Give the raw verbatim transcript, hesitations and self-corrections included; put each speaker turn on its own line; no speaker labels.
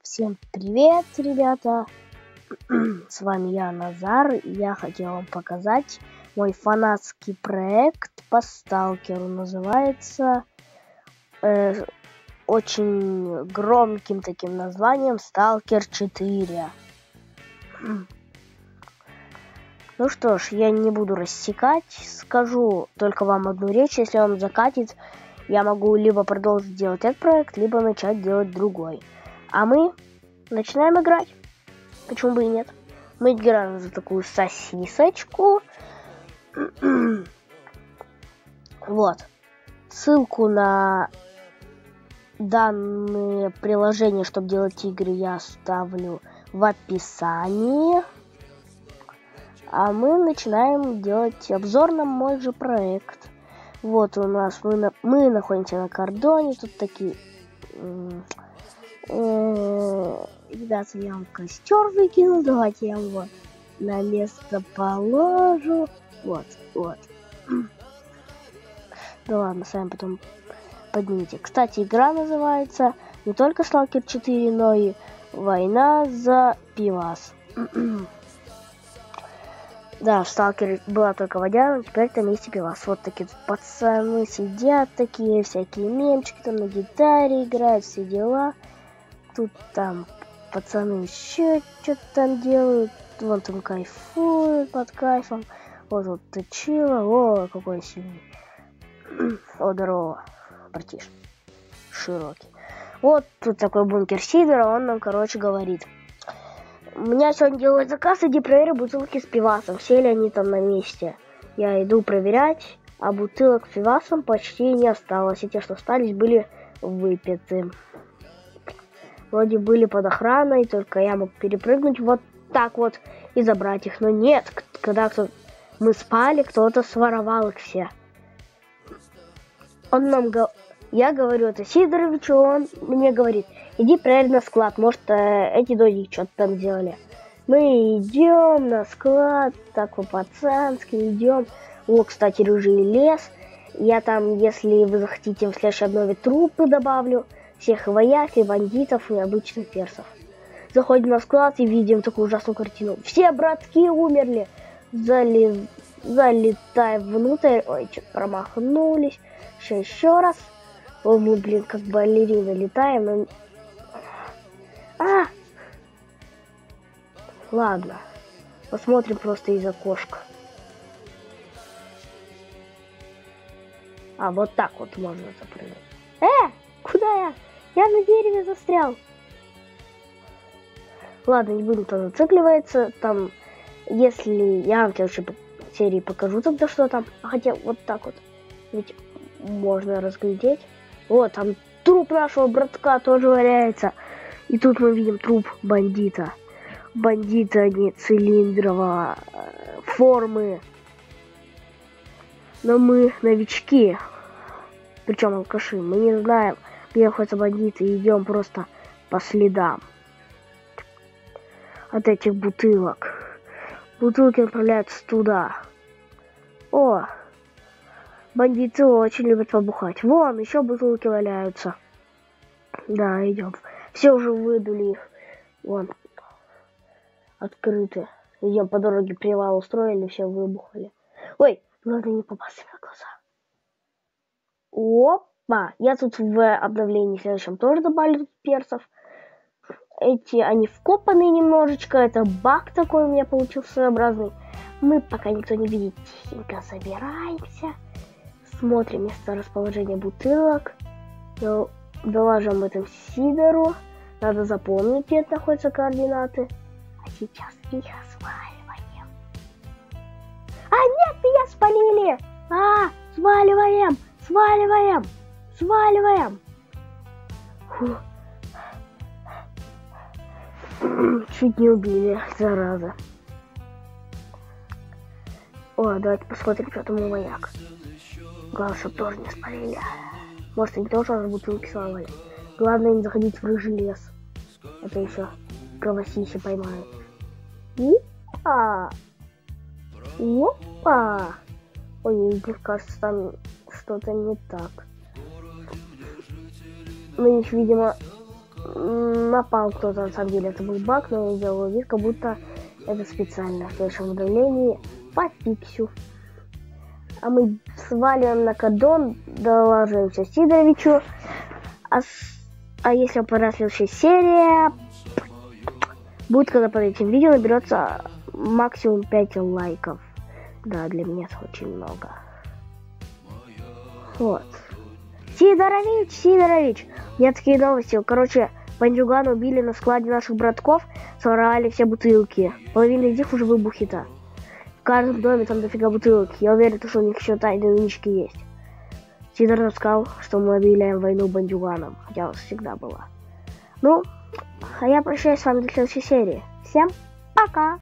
Всем привет, ребята! С вами я, Назар, и я хотел вам показать мой фанатский проект по сталкеру. Называется э, очень громким таким названием Сталкер четыре. Ну что ж, я не буду рассекать, скажу только вам одну речь. Если он закатит, я могу либо продолжить делать этот проект, либо начать делать другой. А мы начинаем играть. Почему бы и нет? Мы играем за такую сосисочку. Вот. Ссылку на данные приложения, чтобы делать игры, я оставлю в описании. А мы начинаем делать обзор на мой же проект. Вот у нас мы, на, мы находимся на кордоне. Тут такие... Ребята, я вам костер выкинул. Давайте я его на место положу. Вот, вот. Да ладно, сами потом поднимите. Кстати, игра называется не только Сталкер четыре, но и Война за пивас. Да, в Сталкере была только водяра, но теперь там есть и пивас. Вот такие пацаны сидят, такие всякие мемчики, там на гитаре играют, все дела. Тут там пацаны еще что-то там делают. Вон там кайфуют под кайфом. Вот вот точило. О, какой сильный. О, здорово, братиш. Широкий. Вот тут такой бункер Сидора. Он нам, короче, говорит. У меня сегодня делают заказ, иди проверь бутылки с пивасом. Все ли они там на месте? Я иду проверять, а бутылок с пивасом почти не осталось. И те, что остались, были выпиты. Вроде были под охраной, только я мог перепрыгнуть вот так вот и забрать их. Но нет, когда кто мы спали, кто-то своровал их все. Он нам говорит, я говорю это Сидоровичу, он мне говорит, иди проверь на склад, может эти додики что-то там делали. Мы идем на склад, так по-пацански идем. О, кстати, рыжий лес. Я там, если вы захотите, в следующей обнове трупы добавлю. Всех вояк, и бандитов, и обычных персов. Заходим на склад и видим такую ужасную картину. Все братки умерли. Зали... Залетаем внутрь. Ой, что-то промахнулись. Еще, еще раз. О, мы, блин, как балерины летаем. Но... А! Ладно. Посмотрим просто из окошка. А, вот так вот можно запрыгнуть. Э! Куда я? Я на дереве застрял. Ладно, не буду там зацикливаться. Там, если я вам в следующей серии покажу тогда, что там. Хотя вот так вот. Ведь можно разглядеть. Вот, там труп нашего братка тоже валяется. И тут мы видим труп бандита. Бандита не цилиндрового э, формы. Но мы новички. Причем алкаши. Мы не знаем, где находятся бандиты, и идем просто по следам от этих бутылок. Бутылки направляются туда. О, бандиты очень любят побухать. Вон, еще бутылки валяются. Да, идем. Все уже выдули их. Вон, открыты. Идем по дороге, привал устроили, все выбухали. Ой, главное не попасться на глаза. Опа! Я тут в обновлении следующем тоже добавлю персов. Эти, они вкопаны немножечко. Это баг такой у меня получился своеобразный. Мы, пока никто не видит, тихенько собираемся. Смотрим место расположения бутылок. Доложим об этом Сидору. Надо запомнить, где находятся координаты. А сейчас их сваливаем. А нет, меня спалили! А, сваливаем! Сваливаем! Сваливаем! Фу. Чуть не убили, зараза. О, давайте посмотрим, что там у вояк. Главное, чтобы тоже не спалили. Может, они тоже раз бутылки сломали. Главное, не заходить в рыжий лес. Это еще кровосиси поймают. Опа! Опа! Ой, мне кажется, там что-то не так. На них, видимо, напал кто-то, на самом деле это был баг, но я сделал вид, как будто это специально. В следующем обновлении пофиксю. А мы сваливаем на кадон, доложимся Сидоровичу. А, а если вам понравилась следующая серия, будет, когда под этим видео наберется максимум пять лайков. Да, для меня это очень много. Вот. Сидорович, Сидорович! У меня такие новости. Короче, бандюганы убили на складе наших братков, своровали все бутылки. Половина из них уже выбухита. В каждом доме там дофига бутылок. Я уверен, что у них еще тайные нычки есть. Сидор рассказал, что мы объявляем войну бандюганам. Хотя у нас всегда была. Ну, а я прощаюсь с вами до следующей серии. Всем пока!